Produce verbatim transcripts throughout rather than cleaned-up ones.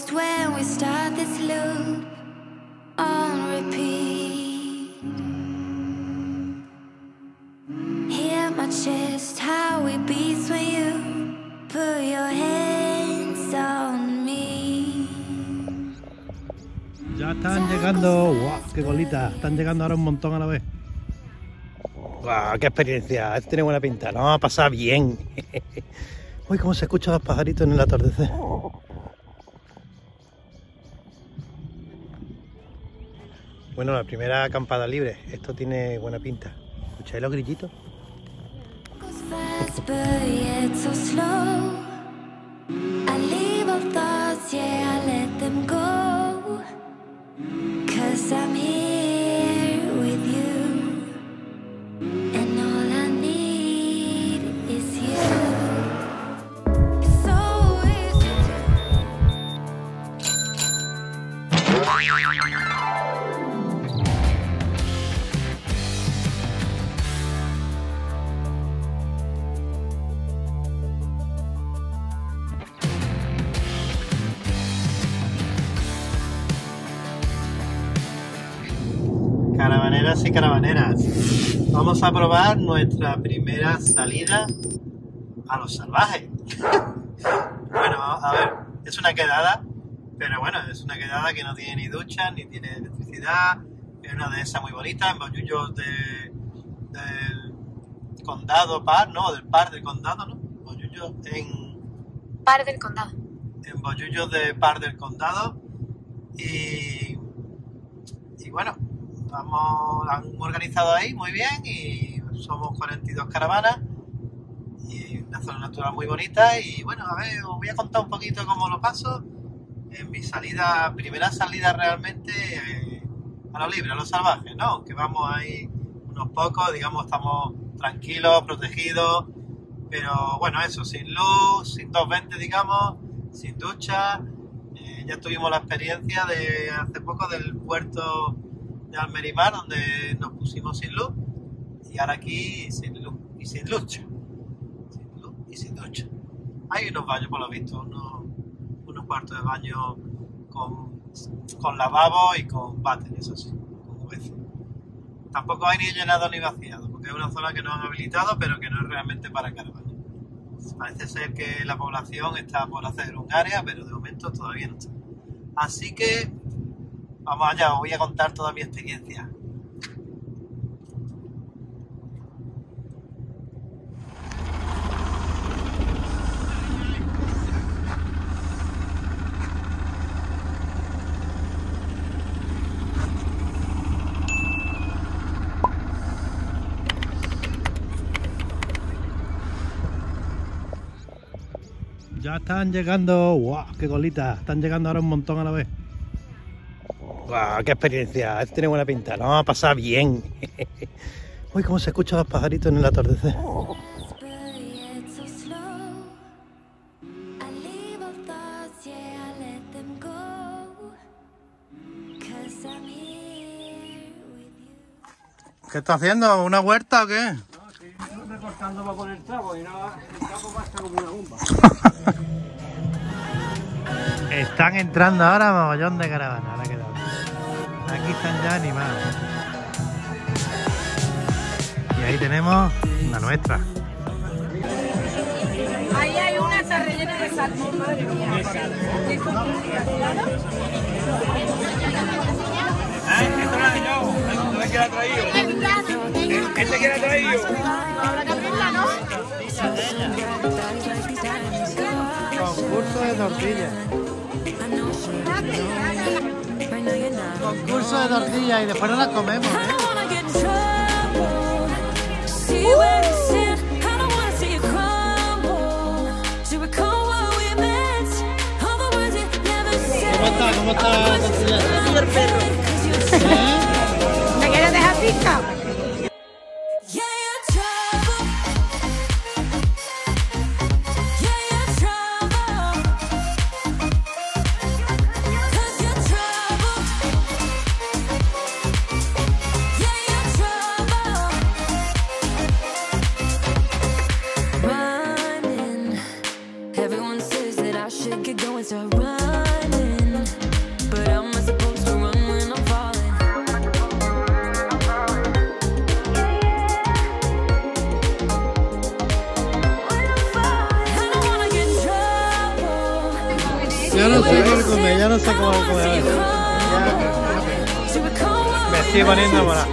almost when we start this loop on repeat. Hear my chest, how it beats when you put your hands on me. Ya están llegando, ¡guau! ¡Qué colita! Están llegando ahora un montón a la vez. ¡Guau! ¡Qué experiencia! Esto tiene buena pinta, nos vamos a pasar bien. Uy, cómo se escuchan los pajaritos en el atardecer. Bueno, la primera acampada libre. Esto tiene buena pinta. ¿Escucháis los grillitos? Caravaneras y caravaneras, vamos a probar nuestra primera salida a los salvajes. Bueno, a ver, es una quedada, pero bueno, es una quedada que no tiene ni ducha, ni tiene electricidad, es una dehesa muy bonita, en Bollullos de, del condado Par, no, del Par del condado, ¿no? Bollullos en... Par del condado. En Bollullos de Par del condado, y, y bueno, Vamos, han organizado ahí muy bien y somos cuarenta y dos caravanas y una zona natural muy bonita. Y bueno, a ver, os voy a contar un poquito cómo lo paso en mi salida, primera salida realmente eh, a lo libre, a lo salvaje, ¿no? Aunque vamos ahí unos pocos, digamos, estamos tranquilos, protegidos, pero bueno, eso, sin luz, sin doscientos veinte, digamos, sin ducha. Eh, ya tuvimos la experiencia de hace poco del puerto de Almerimar, donde nos pusimos sin luz, y ahora aquí sin luz y sin ducha, sin luz y sin ducha. Hay unos baños, por lo visto, unos, unos cuartos de baño con, con lavabo y con váter, eso sí, con U V C. Tampoco hay ni llenado ni vaciado, porque es una zona que no han habilitado, pero que no es realmente para caravanas. Parece ser que la población está por hacer un área, pero de momento todavía no está. Así que vamos allá, os voy a contar toda mi experiencia. Ya están llegando, ¡guau! ¡Qué colita! Están llegando ahora un montón a la vez. ¡Guau! ¡Qué experiencia! Esto tiene buena pinta, nos vamos a pasar bien. Uy, cómo se escuchan los pajaritos en el atardecer. ¿Qué está haciendo? ¿Una huerta o qué? No, estoy recortando para poner trapo y no, el trapo pasa como una bomba. Están entrando ahora mogollón de caravanas, ahora quedado. Aquí están ya animados. Y ahí tenemos la nuestra. Ahí hay una está rellena de salmón, madre mía. ¿Qué ¿Eh? Esto lo he yo. ¿No es que la ha traído? ¿Este que la ha traído? Habrá que abrirla, ¿no? Concurso de tortillas. Concurso de tortillas y después no las comemos, ¿eh? ¿Cómo está? ¿Cómo está la tortilla? El perro. ¿Eh? ¿Me quieres dejar pizca? Everyone says that I should get going, start running. ya no sé cómo, cómo ya, me estoy poniendo morado.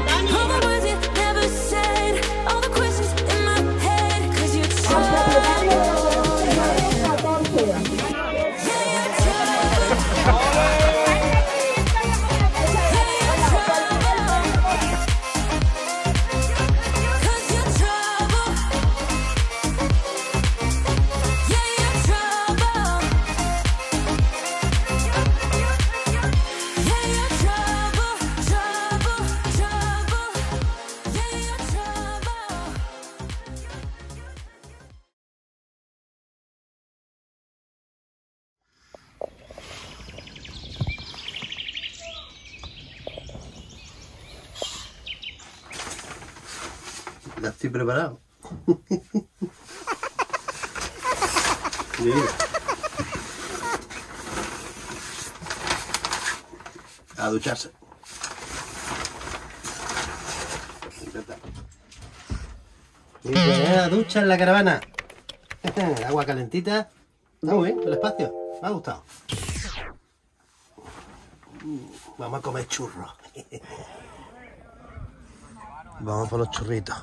Ya estoy preparado. Mira. A ducharse. Mi primera ducha en la caravana. Agua calentita. Está muy bien el espacio. Me ha gustado. Vamos a comer churros. Vamos por los churritos.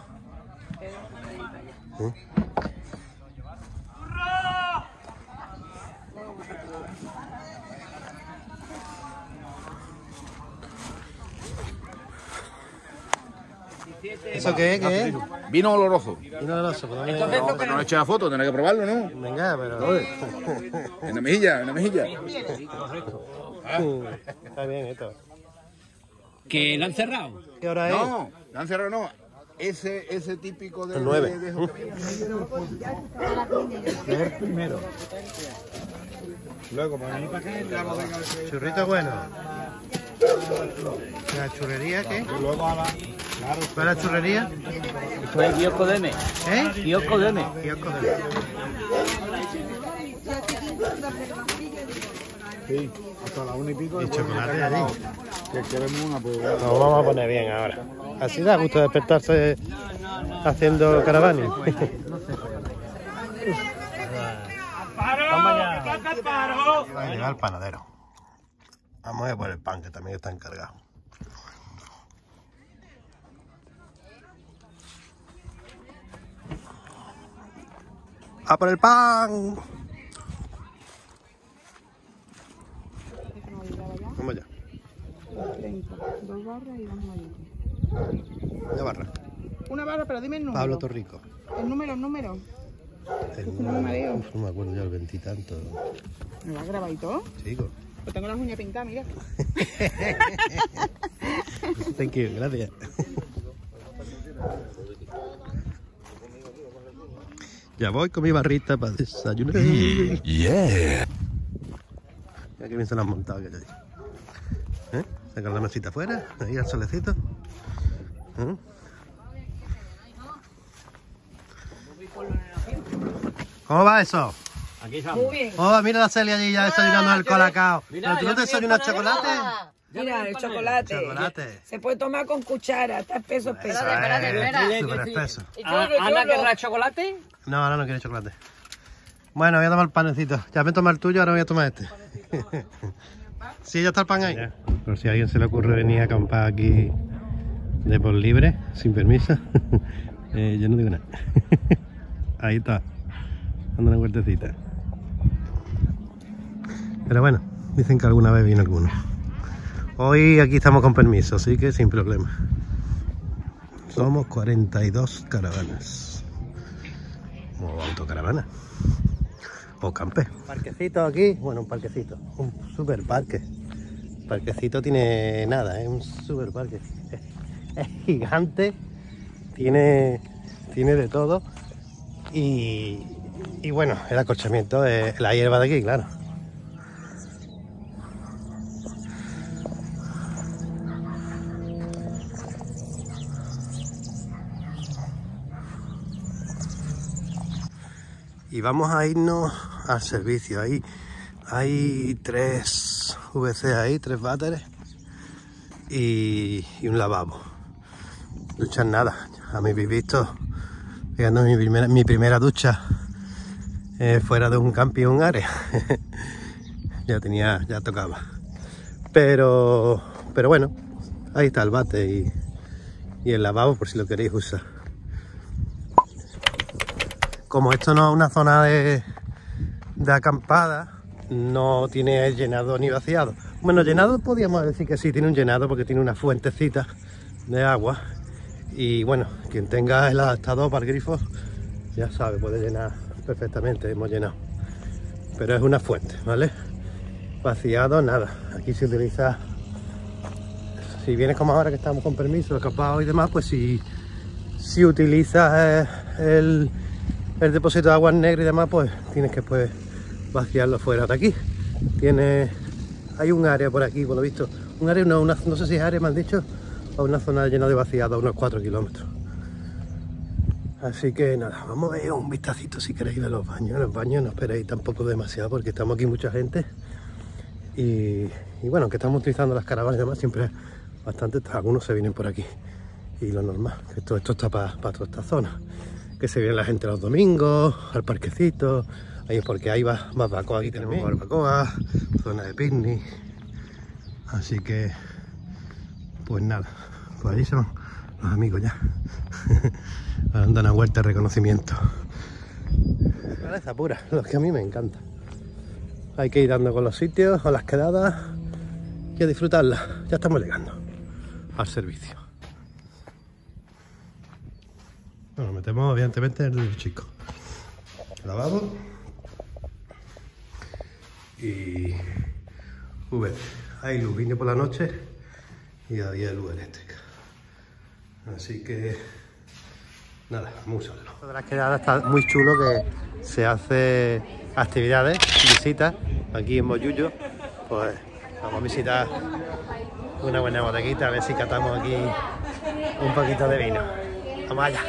¿Eh? ¿Eso qué es? ¿Qué es? Vino oloroso. Vino oloroso. No, pero no le eché la foto, tendré que probarlo, ¿no? Venga, pero... En la mejilla, en la mejilla. Está bien esto. ¿Que lo han cerrado? ¿Qué hora es? No, no han cerrado, no. Ese, ese típico de... El nueve. De, de... Es el primero. Luego, para venir para acá, la bodega... Churrito bueno. ¿La churrería qué? Luego a la... ¿Cuál es la churrería? Esto es kiosco de M. ¿Eh? Kiosco de M. Kiosco de M. Sí, hasta la una y pico. Y chocolate de allí. Que queremos una, pues... Nos vamos a poner bien ahora. Así da gusto despertarse haciendo caravana. Va a llegar el panadero. Vamos a por el pan, que también está encargado. ¡A por el pan! Vamos allá. treinta, dos barras y dos molinos. Una barra. Una barra, pero dime el número. Pablo Torrico. El número, el número. El, no me mareo. uf, no me acuerdo ya el veintitanto. ¿Me lo has grabado y todo? Chico. Pues tengo las uñas pintadas, mira. Thank you, gracias. Ya voy con mi barrita para desayunar. Yeah. Ya que bien se la han montado que yo digo. ¿Eh? Sacar la mesita afuera, ahí al solecito. ¿Eh? ¿Cómo va eso? Aquí estamos. Muy bien. Oh, mira la Celia allí ya desayunando el colacao. ¿Pero tú no te desayunas chocolate? Mira, el chocolate. Chocolate. Se puede tomar con cuchara, está espeso, espeso. Espérate, espérate, Súper espeso. Ah, ¿Ana querrá chocolate? No, ahora no quiere chocolate. Bueno, voy a tomar el panecito. Ya me tomé el tuyo, ahora voy a tomar este. Sí, ya está el pan ahí. Por si a alguien se le ocurre venir a acampar aquí de por libre, sin permiso. eh, yo no digo nada. Ahí está. Dando una vueltecita. Pero bueno, dicen que alguna vez viene alguno. Hoy aquí estamos con permiso, así que sin problema. Somos cuarenta y dos caravanas. O autocaravana. O campe. Parquecito aquí, bueno, un parquecito. Un super parque. El parquecito tiene nada, es un super parque. Es, es gigante. Tiene, tiene de todo. Y, y bueno, el acolchamiento es la hierba de aquí, claro. Y vamos a irnos al servicio. Ahí hay tres V C ahí, tres váteres y, y un lavabo. Duchar nada, a mí habéis visto, pegando mi primera, mi primera ducha eh, fuera de un camping, un área. ya tenía, ya tocaba. Pero, pero bueno, ahí está el bate y, y el lavabo por si lo queréis usar. Como esto no es una zona de, de acampada, no tiene llenado ni vaciado. Bueno, llenado podríamos decir que sí, tiene un llenado porque tiene una fuentecita de agua. Y bueno, quien tenga el adaptador para el grifo, ya sabe, puede llenar perfectamente, hemos llenado. Pero es una fuente, ¿vale? Vaciado, nada. Aquí se utiliza, si vienes como ahora que estamos con permiso, escapado y demás, pues si, si utilizas eh, el, el depósito de agua negro y demás, pues tienes que pues, vaciarlo fuera de aquí. Tiene, hay un área por aquí, por lo visto. Un área, no, una, no sé si es área, me han dicho, o una zona llena de vaciado, unos cuatro kilómetros. Así que nada, vamos a ver un vistacito si queréis de los baños. Los baños no esperéis tampoco demasiado porque estamos aquí mucha gente. Y, y bueno, que estamos utilizando las caravanas y demás, siempre bastante, algunos se vienen por aquí. Y lo normal, que todo esto está para pa toda esta zona. Que se viene la gente los domingos, al parquecito. Ahí es porque hay más barbacoa, aquí tenemos barbacoa, zona de picnic. Así que, pues nada, pues allí son los amigos ya. Ahora dan una vuelta de reconocimiento. Naturaleza pura, lo que a mí me encanta. Hay que ir dando con los sitios, con las quedadas y a disfrutarlas. Ya estamos llegando al servicio. Bueno, metemos evidentemente el chico. Lavabo y V C. Hay luz, vine por la noche y había luz eléctrica. Así que nada, vamos a usarlo. Esto de las quedadas está muy chulo, que se hace actividades, visitas aquí en Moyullo. Pues vamos a visitar una buena bodeguita, a ver si catamos aquí un poquito de vino. Vamos allá.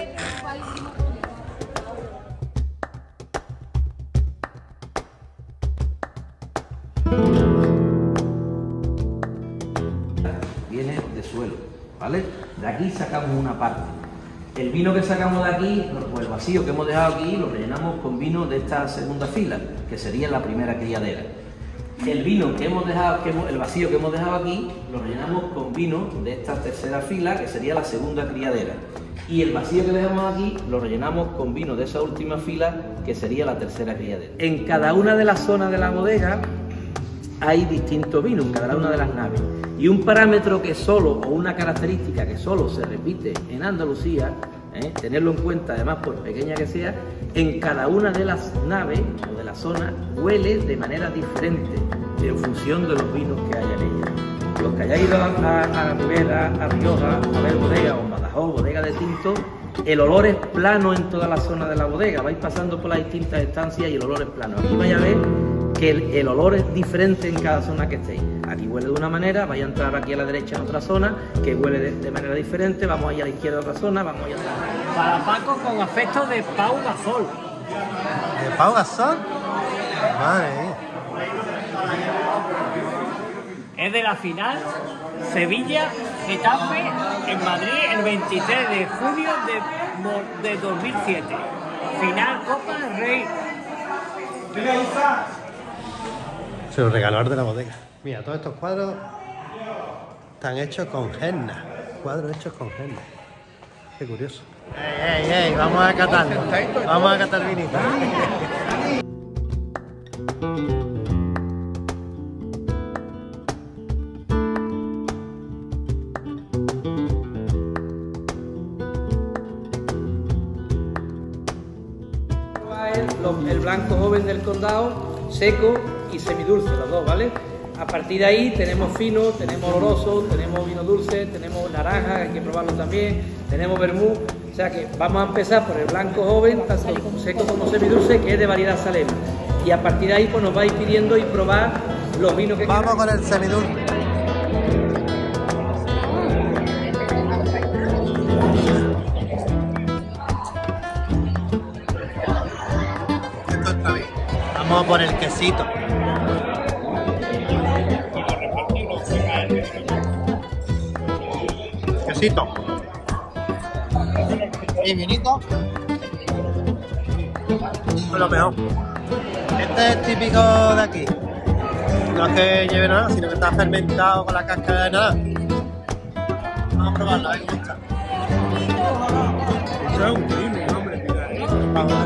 Viene de suelo, ¿vale? De aquí sacamos una parte. El vino que sacamos de aquí, pues el vacío que hemos dejado aquí, lo rellenamos con vino de esta segunda fila, que sería la primera criadera. El vino que hemos dejado, que hemos, el vacío que hemos dejado aquí, lo rellenamos con vino de esta tercera fila, que sería la segunda criadera. Y el vacío que dejamos aquí, lo rellenamos con vino de esa última fila, que sería la tercera criadera. En cada una de las zonas de la bodega hay distintos vinos, en cada una de las naves. Y un parámetro que solo, o una característica que solo se repite en Andalucía, ¿eh? tenerlo en cuenta además por pequeña que sea, en cada una de las naves o de las zonas huele de manera diferente en función de los vinos que hay en ella. Los que hayáis ido a, a, a Ribera, a Rioja, a ver bodega o Badajoz, bodega de tinto, el olor es plano en toda la zona de la bodega. Vais pasando por las distintas estancias y el olor es plano. Aquí vais a ver que el, el olor es diferente en cada zona que estéis. Aquí huele de una manera, vais a entrar aquí a la derecha en otra zona, que huele de, de manera diferente, vamos allá a la izquierda en otra zona, vamos allá a... Para Paco con afecto de Pau Gasol. ¿De Pau Gasol? Madre mía. Es de la final Sevilla-Getafe en Madrid el veintitrés de junio de, de dos mil siete. Final Copa del Rey. Se lo regaló de la bodega. Mira, todos estos cuadros están hechos con henna. Cuadros hechos con henna. Qué curioso. ¡Ey, ey, ey! Vamos a catarlo. Vamos a catar vinito. El blanco joven del condado, seco y semidulce, los dos, ¿vale? A partir de ahí tenemos fino, tenemos oloroso, tenemos vino dulce, tenemos naranja, hay que probarlo también, tenemos vermú. O sea que vamos a empezar por el blanco joven, tanto seco como semidulce, que es de variedad Salem. Y a partir de ahí pues nos vais pidiendo y probar los vinos que Vamos con el semidulce. Esto está bien. Vamos por el quesito. Quesito. Y vinito. Lo mejor. Este es típico de aquí. no es que lleve nada, sino que está fermentado con la cáscara de nada. Vamos a probarlo, a ver cómo está. Eso es un crimen, hombre. Vamos.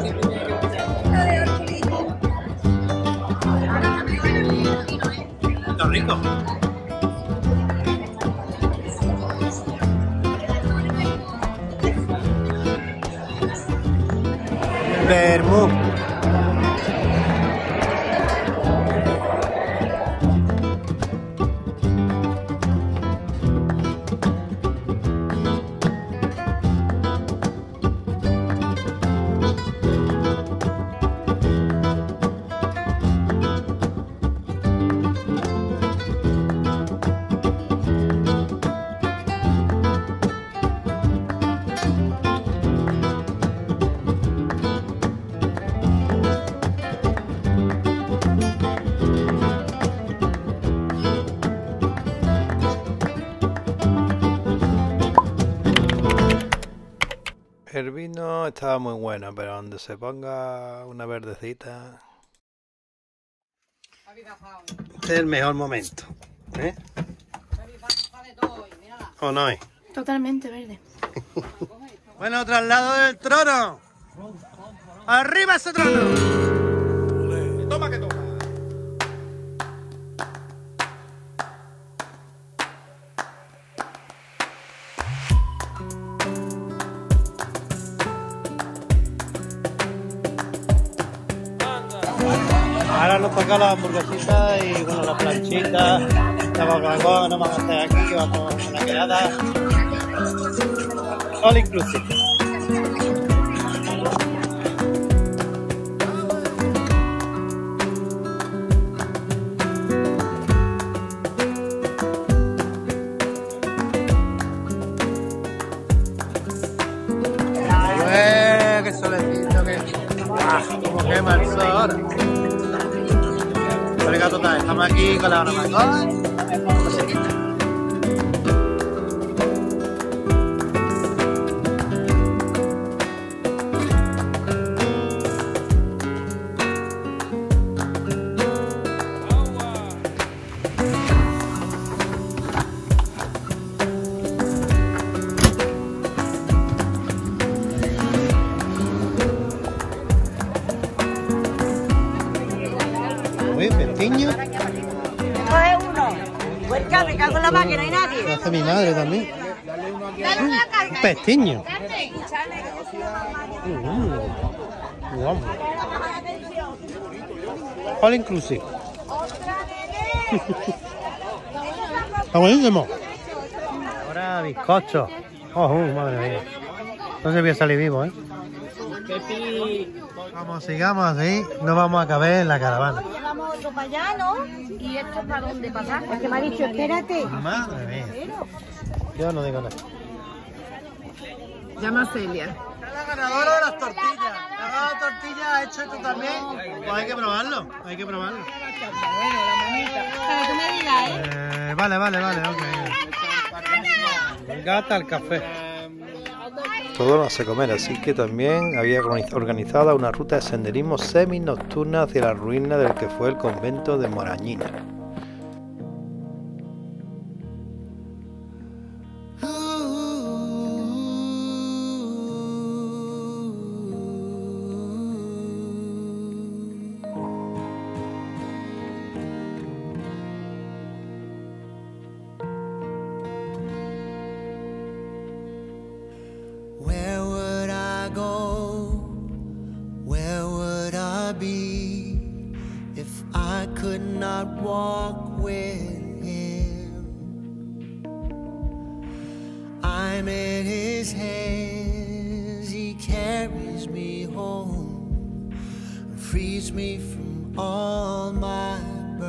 Está rico. Vermú. El vino estaba muy bueno, pero donde se ponga una verdecita... Este es el mejor momento, ¿eh? ¿O no es? Totalmente verde. Bueno, traslado del trono. ¡Arriba ese trono! Toma que toma. Ahora nos toca la hamburguesita y bueno, la planchita, la Coca-Cola que nos vamos a hacer aquí, que vamos a una quedada. All inclusive. ¡Ay, qué solecito! Que... ¡Ah! ¡Cómo quema el sol ahora! Venga, total, estamos aquí con la barbacoa. Uy, pestiño. Coge uno. Huerca, me cago en la máquina, no hay nadie. Lo hace mi madre también. Un pestiño. Mm. Wow. All inclusive. Está buenísimo. Ahora bizcocho. Oh, madre mía. No se voy a salir vivo, ¿eh? Vamos, sigamos así. No vamos a caber en la caravana. Llevamos otro para allá, ¿no? ¿Y esto para dónde pasar? Es que me ha dicho, espérate. Madre mía. Yo no digo nada. Llama a Celia. La ganadora de las tortillas. La ganadora de tortillas ha hecho esto también. Pues hay que probarlo. Hay que probarlo. Bueno, la manita. Para que tú me digas, ¿eh? Eh, vale, vale, vale. Okay. Gata al café. Todo no se comer, así que también había organizada una ruta de senderismo semi-nocturna hacia la ruina del que fue el convento de Morañina. Could not walk with him. I'm in his hands, he carries me home, frees me from all my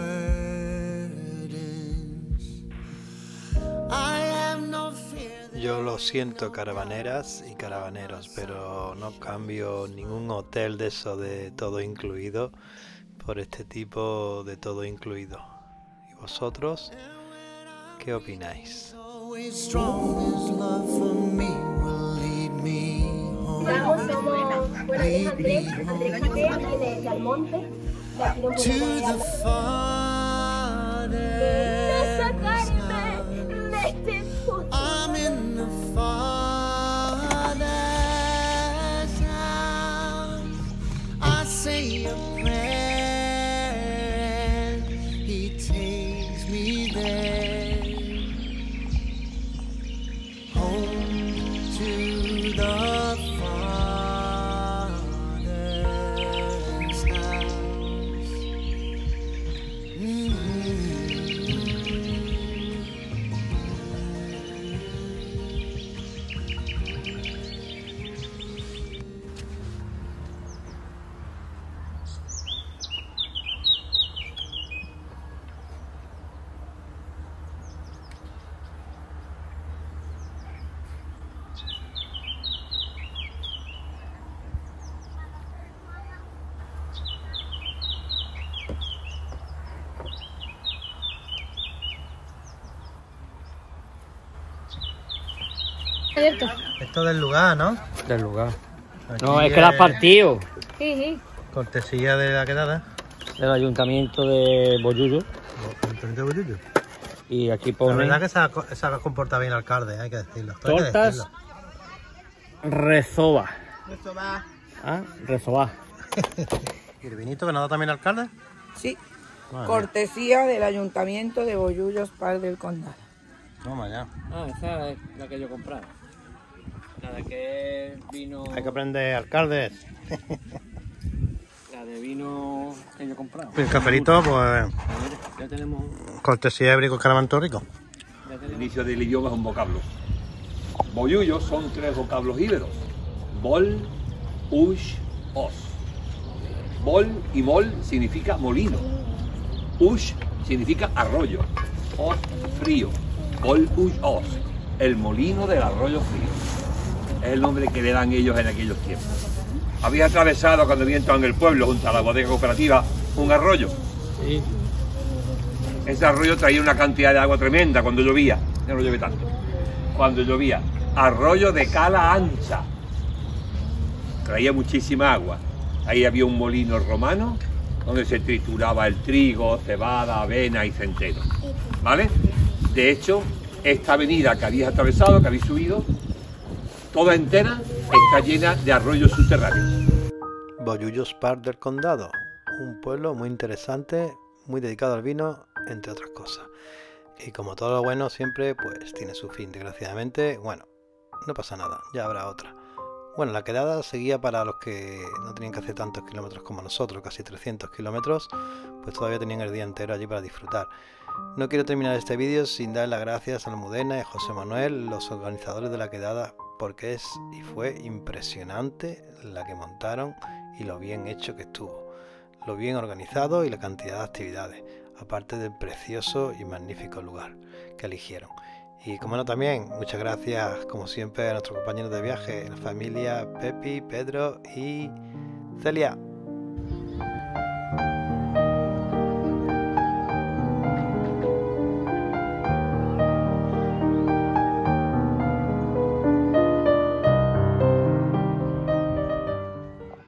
burdens. I have no fear. Yo lo siento, caravaneras y caravaneros, pero no cambio ningún hotel de eso de todo incluido por este tipo de todo incluido. ¿Y vosotros qué opináis? To the far de sacarme de este pozo. I'm in the Father's house. I say a prayer and He takes me there. Home to the Father's house. Esto del lugar, ¿no? Del lugar. Aquí No, es que la has partido. Sí, sí. Cortesía de la quedada. Del ayuntamiento de Bollullo. Ayuntamiento de Bollullo. Y aquí La pone verdad que se ha, se ha comportado bien el alcalde, hay que decirlo. Esto hay que tortas decirlo. Rezova. Ah, Rezova. ¿Y el vinito que nos da también el alcalde? Sí, Madre cortesía del Ayuntamiento de Bollullos, Par del Condado. mía. Toma ya. Ah, esa es la que yo compraba. La de que vino. Hay que aprender alcaldes. La de vino que yo compraba. El cafelito, pues. Ya tenemos. Cortesía de Brico Caramanto Rico. El inicio del idioma es un vocablo. Bollullos son tres vocablos íberos. Bol, ush, os. Bol y mol significa molino. Ush significa arroyo. Os, frío. Bol, ush, os. El molino del arroyo frío. Es el nombre que le dan ellos en aquellos tiempos. Había atravesado cuando había entrado en el pueblo, junto a la bodega cooperativa, un arroyo. Sí. Ese arroyo traía una cantidad de agua tremenda cuando llovía. Ya no llueve tanto. Cuando llovía. Arroyo de cala ancha. Traía muchísima agua. Ahí había un molino romano donde se trituraba el trigo, cebada, avena y centeno. ¿Vale? De hecho, esta avenida que habéis atravesado, que habéis subido, toda entera está llena de arroyos subterráneos. Bollullos Par del Condado. Un pueblo muy interesante, muy dedicado al vino, entre otras cosas. Y como todo lo bueno siempre, pues tiene su fin, desgraciadamente. Bueno, no pasa nada, ya habrá otra. Bueno, la quedada seguía para los que no tenían que hacer tantos kilómetros como nosotros, casi trescientos kilómetros, pues todavía tenían el día entero allí para disfrutar. No quiero terminar este vídeo sin dar las gracias a Almudena y a José Manuel, los organizadores de la quedada, porque es y fue impresionante la que montaron y lo bien hecho que estuvo, lo bien organizado y la cantidad de actividades, aparte del precioso y magnífico lugar que eligieron. Y como no también, muchas gracias como siempre a nuestros compañeros de viaje, la familia Pepi, Pedro y Celia.